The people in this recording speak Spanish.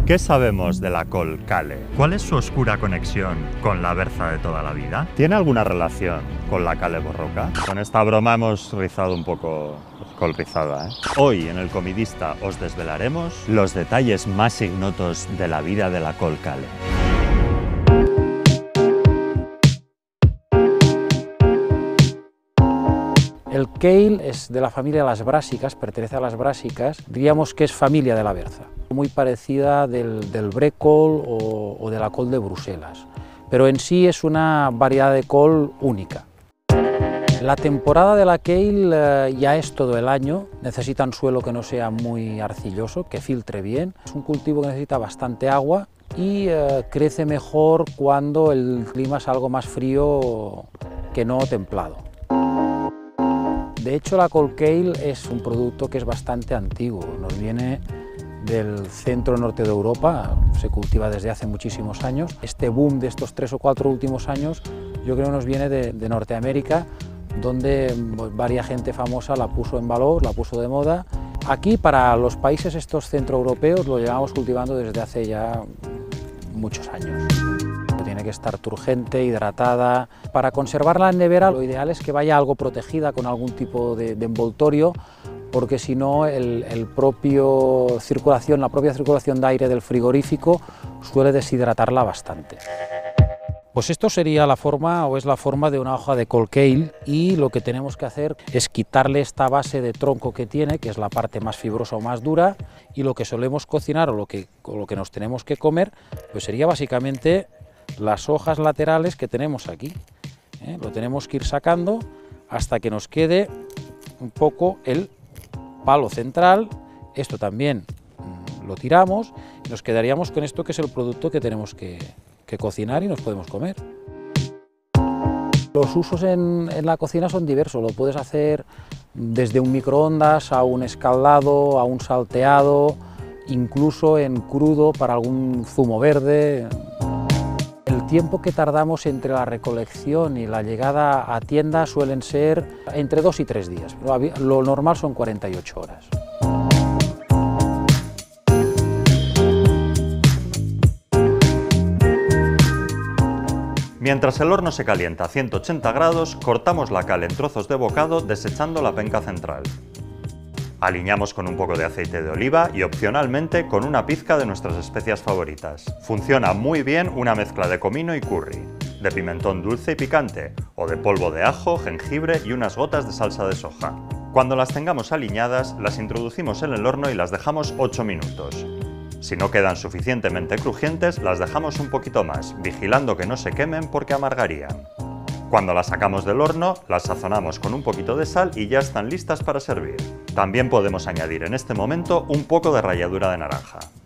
¿Qué sabemos de la col Kale? ¿Cuál es su oscura conexión con la berza de toda la vida? ¿Tiene alguna relación con la Kale borroka? Con esta broma hemos rizado un poco col rizada, ¿eh? Hoy en El Comidista os desvelaremos los detalles más ignotos de la vida de la col Kale. El kale es de la familia de las brásicas, pertenece a las brásicas, diríamos que es familia de la berza, muy parecida del brécol o de la col de Bruselas, pero en sí es una variedad de col única. La temporada de la kale ya es todo el año, necesita un suelo que no sea muy arcilloso, que filtre bien, es un cultivo que necesita bastante agua y crece mejor cuando el clima es algo más frío que no templado. De hecho, la col kale es un producto que es bastante antiguo, nos viene del centro-norte de Europa, se cultiva desde hace muchísimos años. Este boom de estos 3 o 4 últimos años yo creo que nos viene de Norteamérica, donde varias gente famosa la puso en valor, la puso de moda. Aquí, para los países estos centroeuropeos, lo llevamos cultivando desde hace ya muchos años. Tiene que estar turgente, hidratada. Para conservarla en nevera lo ideal es que vaya algo protegida con algún tipo de envoltorio, porque si no la propia circulación de aire del frigorífico suele deshidratarla bastante. Pues esto sería la forma, o es la forma de una hoja de col kale, y lo que tenemos que hacer es quitarle esta base de tronco que tiene, que es la parte más fibrosa o más dura, y lo que solemos cocinar o lo que nos tenemos que comer, pues sería básicamente las hojas laterales que tenemos aquí. Lo tenemos que ir sacando hasta que nos quede un poco el palo central. Esto también lo tiramos y nos quedaríamos con esto, que es el producto que tenemos que cocinar y nos podemos comer. Los usos en la cocina son diversos, lo puedes hacer desde un microondas a un escaldado, a un salteado, incluso en crudo para algún zumo verde. El tiempo que tardamos entre la recolección y la llegada a tienda suelen ser entre 2 y 3 días, lo normal son 48 horas. Mientras el horno se calienta a 180 grados, cortamos la cal en trozos de bocado desechando la penca central. Aliñamos con un poco de aceite de oliva y opcionalmente con una pizca de nuestras especias favoritas. Funciona muy bien una mezcla de comino y curry, de pimentón dulce y picante, o de polvo de ajo, jengibre y unas gotas de salsa de soja. Cuando las tengamos aliñadas, las introducimos en el horno y las dejamos 8 minutos. Si no quedan suficientemente crujientes, las dejamos un poquito más, vigilando que no se quemen porque amargarían. Cuando las sacamos del horno, las sazonamos con un poquito de sal y ya están listas para servir. También podemos añadir en este momento un poco de ralladura de naranja.